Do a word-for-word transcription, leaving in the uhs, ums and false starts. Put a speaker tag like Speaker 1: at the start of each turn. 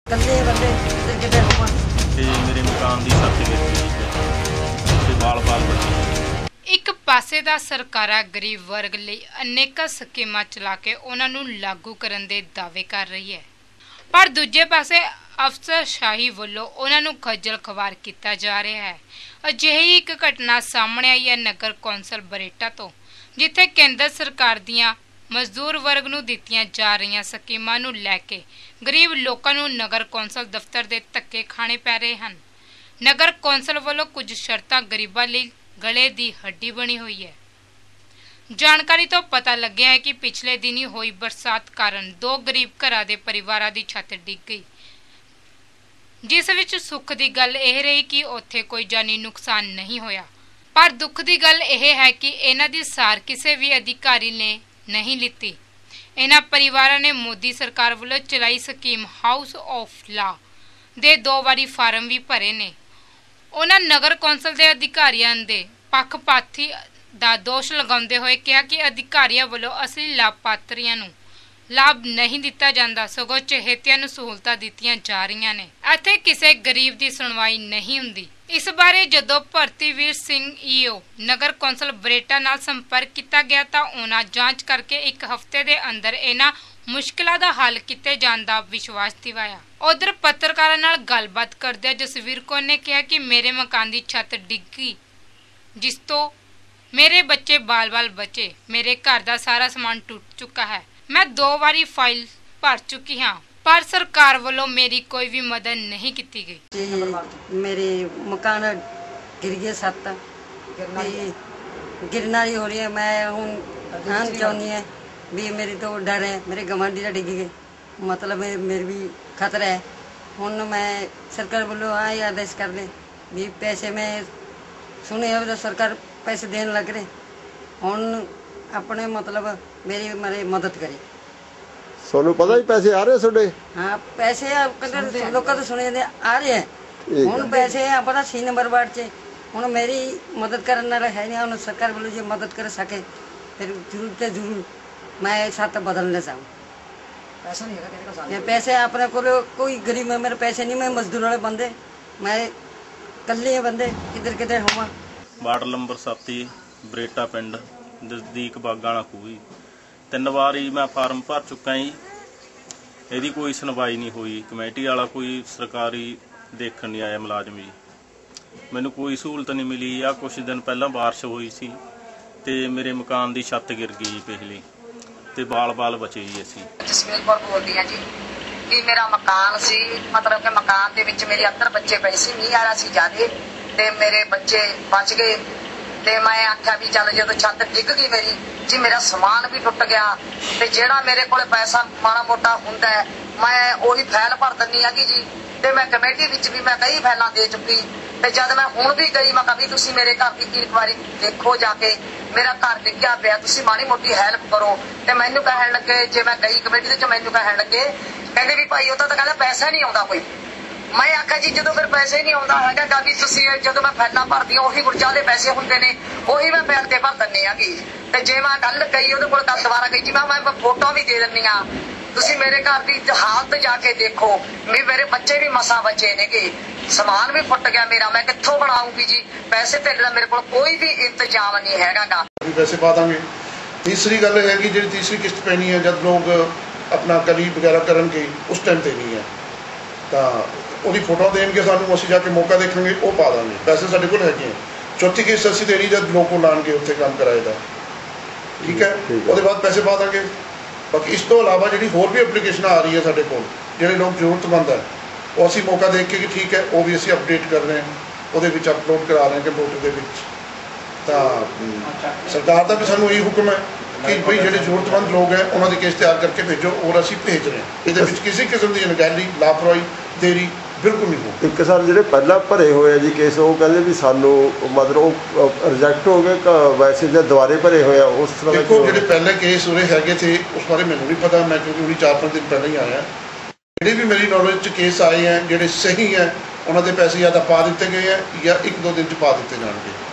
Speaker 1: ਕੱਲੇ ਬੰਦੇ ਕਿਤੇ ਹੋਵਾਂ
Speaker 2: ਤੇ ਮੇਰੇ ਮਕਾਨ ਦੀ ਛੱਤ ਗਿਰ ਗਈ ਤੇ ਬਾਲ-ਬਾਲ ਬਚੇ।
Speaker 3: ਇੱਕ ਪਾਸੇ ਦਾ ਸਰਕਾਰਾਂ ਗਰੀਬ ਵਰਗ ਲਈ ਅਨੇਕਾਂ ਸਕੀਮਾਂ ਚਲਾ ਕੇ ਉਹਨਾਂ ਨੂੰ ਲਾਗੂ ਕਰਨ ਦੇ ਦਾਅਵੇ ਕਰ ਰਹੀ ਹੈ, ਪਰ ਦੂਜੇ ਪਾਸੇ ਅਫਸਰਸ਼ਾਹੀ ਵੱਲੋਂ ਉਹਨਾਂ ਨੂੰ ਖੱਜਲ ਖਵਾਰ ਕੀਤਾ ਜਾ ਰਿਹਾ ਹੈ। ਅਜਿਹੀ ਇੱਕ ਘਟਨਾ ਸਾਹਮਣੇ ਆਈ ਹੈ ਨਗਰ ਕੌਂਸਲ ਬਰੇਟਾ ਤੋਂ, ਜਿੱਥੇ ਕੇਂਦਰ ਸਰਕਾਰ ਦੀਆਂ ਮਜ਼ਦੂਰ ਵਰਗ ਨੂੰ ਦਿੱਤੀਆਂ ਜਾ ਰਹੀਆਂ ਸਕੀਮਾਂ ਨੂੰ ਲੈ ਕੇ ਗਰੀਬ ਲੋਕਾਂ ਨੂੰ ਨਗਰ ਕੌਂਸਲ ਦਫ਼ਤਰ ਦੇ ਧੱਕੇ ਖਾਣੇ ਪੈ ਰਹੇ ਹਨ। ਨਗਰ ਕੌਂਸਲ ਵੱਲੋਂ ਕੁਝ ਸ਼ਰਤਾਂ ਗਰੀਬਾਂ ਲਈ ਗਲੇ ਦੀ ਹੱਡੀ ਬਣੀ ਹੋਈ ਹੈ। ਜਾਣਕਾਰੀ ਤੋਂ ਪਤਾ ਲੱਗਿਆ ਹੈ ਕਿ ਪਿਛਲੇ ਦਿਨੀ ਹੋਈ ਬਰਸਾਤ ਕਾਰਨ ਦੋ ਗਰੀਬ ਘਰਾਂ ਦੇ ਪਰਿਵਾਰਾਂ ਦੀ ਛੱਤ ਡਿੱਗ ਗਈ, ਜਿਸ ਵਿੱਚ ਸੁੱਖ ਦੀ ਗੱਲ ਇਹ ਰਹੀ ਕਿ ਉੱਥੇ ਕੋਈ ਜਾਨੀ ਨੁਕਸਾਨ ਨਹੀਂ ਹੋਇਆ, ਪਰ ਦੁੱਖ ਦੀ ਗੱਲ ਇਹ ਹੈ ਕਿ ਇਹਨਾਂ ਦੀ ਸਾਰ ਕਿਸੇ ਵੀ ਅਧਿਕਾਰੀ ਨੇ ਨਹੀਂ ਲਿੱਤੀ। ਇਹਨਾਂ ਪਰਿਵਾਰਾਂ ਨੇ ਮੋਦੀ ਸਰਕਾਰ ਵੱਲੋਂ ਚਲਾਈ ਸਕੀਮ ਹਾਊਸ ਆਫ ਲਾ ਦੇ ਦੋ ਵਾਰੀ ਫਾਰਮ ਵੀ ਭਰੇ ਨੇ। ਉਹਨਾਂ ਨਗਰ ਕੌਂਸਲ ਦੇ ਅਧਿਕਾਰੀਆਂ ਦੇ ਪੱਖਪਾਤੀ ਦਾ ਦੋਸ਼ ਲਗਾਉਂਦੇ ਹੋਏ ਕਿਹਾ ਕਿ ਅਧਿਕਾਰੀਆਂ ਵੱਲੋਂ ਅਸਲੀ ਲਾਭਪਾਤਰੀਆਂ ਨੂੰ ਲਾਭ ਨਹੀਂ ਦਿੱਤਾ ਜਾਂਦਾ, ਸਗੋਂ ਚਹੇਤਿਆਂ ਨੂੰ ਸਹੂਲਤਾਂ ਦਿੱਤੀਆਂ ਜਾ ਰਹੀਆਂ ਨੇ। ਇੱਥੇ ਕਿਸੇ ਗਰੀਬ ਦੀ ਸੁਣਵਾਈ ਨਹੀਂ ਹੁੰਦੀ। ਇਸ ਬਾਰੇ ਜਦੋਂ ਭਰਤੀਵੀਰ ਸਿੰਘ ਈਓ ਨਗਰ ਕੌਂਸਲ ਬਰੇਟਾ ਨਾਲ ਸੰਪਰਕ ਕੀਤਾ ਗਿਆ ਤਾਂ ਉਹਨਾਂ ਜਾਂਚ ਕਰਕੇ ਇੱਕ ਹਫ਼ਤੇ ਦੇ ਅੰਦਰ ਇਹਨਾਂ ਮੁਸ਼ਕਿਲਾਂ ਦਾ ਹੱਲ ਕੀਤੇ ਜਾਣ ਦਾ ਵਿਸ਼ਵਾਸ ਦਿਵਾਇਆ। ਉਧਰ ਪੱਤਰਕਾਰਾਂ ਨਾਲ ਗੱਲਬਾਤ ਕਰਦਿਆਂ ਜਸਵੀਰ ਕੌਰ ਨੇ ਕਿਹਾ ਕਿ ਮੇਰੇ ਮਕਾਨ ਦੀ ਛੱਤ ਡਿੱਗੀ, ਜਿਸ ਤੋਂ ਮੇਰੇ ਬੱਚੇ ਬਾਲ-ਬਾਲ ਬਚੇ। ਮੇਰੇ ਘਰ ਦਾ ਸਾਰਾ ਸਮਾਨ ਟੁੱਟ ਚੁੱਕਾ ਹੈ। ਮੈਂ ਦੋ ਵਾਰੀ ਫਾਈਲ ਭਰ ਚੁੱਕੀ ਹਾਂ, पर सरकार वालों मेरी कोई भी मदद नहीं की गई।
Speaker 1: मेरे मकान गिर गए, सत्त गिरना ही हो रही है। मैं हूँ आन चाहनी है भी मेरी तो डर है, मेरे गवांढी का डिग गए, मतलब मेरे भी खतरा है। हूँ मैं सरकार वालों आ आदेश कर दे भी पैसे मैं सुने तो सरकार पैसे देने लग रहे, हूँ अपने मतलब मेरी मेरी मदद करे।
Speaker 4: सोनू पता ही पैसे आ रहे हैं थोड़े?
Speaker 1: हाँ पैसे लोग तो सुने आ रहे हैं। हूँ पैसे अपना सी नंबर वार्ड से हूँ मेरी मदद करने वाला है नहीं। सरकार वालों जो मदद कर सके फिर जरूर से जरूर मैं साथ बदलना चाहूँ। पैसा नहीं है, पैसे अपने को कोई गरीब में मेरे पैसे नहीं, मैं मजदूर वाले बंदे, मैं कल्ले बंदे किधर किधर हुआ।
Speaker 2: वार्ड नंबर सत्त बरेटा पिंड नज़दीक बागाना खूही तीन वार ही मैं फार्म भर चुका जी, यदि कोई सुनवाई नहीं हुई। कमेटी वाला कोई सरकारी देखने नहीं आया मुलाजम जी, मैनू कोई सहूलत नहीं मिली। आ कुछ दिन पहला बारिश हुई सी ते मेरे मकान की छत्त गिर गई पिछली ते बाल बाल बचे जी। असी
Speaker 5: जसवीर कौर बोलदी हां जी कि मेरा मकान सी, मतलब कि मकान दे विच मेरे अंदर बच्चे पए सी, मींह आ रहा सी ज्यादा ते मेरे बच्चे बच गए ते मैं आख्या भी चल जो छत्त डिग गई मेरी जी, मेरा समान भी टुट गया ते जेड़ा मेरे कोल पैसा माड़ा मोटा हुंदा है मैं ओही फैल भर दिंदी हां जी। ते मैं कमेटी विच भी मैं कई फैलां दे चुकी ते जद मैं हुण भी गई मैं कभी तुसीं मेरे घर की एक बारी देखो जाके, मेरा घर डिग्या पिया, तुसीं माड़ी मोटी हैल्प करो। ते मैनूं कहण लगे जे मैं गई कमेटी दे मैनूं कहण लगे कहंदे भी भाई ओह तां कहंदा पैसा नहीं आउंदा कोई। मैं आख्या जी जो फिर पैसे नहीं आता है भी तुसी जो मैं फैला भरदी उही गुरजा के पैसे होंगे ने उही मैं फैल के भर दिनी हैगी। ते जे मैं कल गई वो कल दोबारा गई जी मैं मैं फोटो भी दे दिनी हाँ, तुसी मेरे घर की हालत जाके देखो, भी मेरे बच्चे भी मसा बचे ने, समान भी फुट गया मेरा, मैं कित्थों बनाऊंगी जी। पैसे तेरे मेरे को कोई भी इंतजाम नहीं हैगा।
Speaker 6: पैसे पा देंगे। तीसरी गल है कि जी तीसरी किस्त पैनी है जब लोग अपना कलीब वगैरह करनगे उस टाइम ते नहीं है तो ਉਹਦੀ ਫੋਟੋ ਦੇਣਗੇ ਸਾਨੂੰ, ਅਸੀਂ ਜਾ ਕੇ ਮੌਕਾ ਦੇਖਾਂਗੇ, ਉਹ ਪਾ ਦਾਂਗੇ। ਪੈਸੇ ਸਾਡੇ ਕੋਲ ਹੈਗੇ ਆ। ਚੌਥੀ ਕਿਸ਼ਤ ਅਸੀਂ ਦੇਣੀ ਜਦ ਲੋਕ ਲਾਣਗੇ ਉੱਥੇ ਕੰਮ ਕਰਾਏ ਦਾ, ਠੀਕ ਹੈ, ਉਹਦੇ ਬਾਅਦ ਪੈਸੇ ਪਾ ਦਾਂਗੇ। ਬਾਕੀ ਇਸ ਤੋਂ ਇਲਾਵਾ ਜਿਹੜੀ ਹੋਰ ਵੀ ਐਪਲੀਕੇਸ਼ਨ ਆ ਰਹੀ ਹੈ ਸਾਡੇ ਕੋਲ, ਜਿਹੜੇ ਲੋਕ ਜ਼ਰੂਰਤਮੰਦ ਹੈ ਉਹ ਅਸੀਂ ਮੌਕਾ ਦੇਖ ਕੇ ਕਿ ਠੀਕ ਹੈ ਉਹ ਵੀ ਅਸੀਂ ਅਪਡੇਟ ਕਰ ਰਹੇ ਹਾਂ, ਉਹਦੇ ਵਿੱਚ ਅਪਲੋਡ ਕਰਾ ਰਹੇ ਹਾਂ ਕੰਪਿਊਟਰ ਦੇ ਵਿੱਚ। ਤਾਂ ਸਰਕਾਰ ਦਾ ਵੀ ਸਾਨੂੰ ਇਹੀ ਹੁਕਮ ਹੈ ਕਿ ਬਈ ਜਿਹੜੇ ਜ਼ਰੂਰਤਮੰਦ ਲੋਕ ਹੈ ਉਹਨਾਂ ਦੀ ਕਿਸ਼ਤ ਤਿਆਰ ਕਰਕੇ ਭੇਜੋ, ਔਰ ਅਸੀਂ ਭੇਜ ਰਹੇ ਹਾਂ। ਇਹਦੇ ਵਿੱਚ ਕਿਸੇ ਕਿਸਮ ਦੀ ਅਣਗਹਿਲੀ, ਲਾਪਰਵਾਹੀ, ਦੇਰੀ बिल्कुल नहीं हो।
Speaker 4: एक सर जो पहला भरे हुए जी केस वो कहते भी सानू मतलब रिजेक्ट हो गए वैसे जो दोबारे भरे हुए उस तरह
Speaker 6: देखो जो पहले केस उरे है थे उस बारे मैंने नहीं पता, मैं क्योंकि उन्हीं चार पाँच दिन पहले ही आया। जोड़े भी मेरी नॉलेज केस आए हैं जोड़े सही हैं उन्होंने पैसे या तो पा दिते गए हैं या एक दो दिन च पा दिते जाएंगे।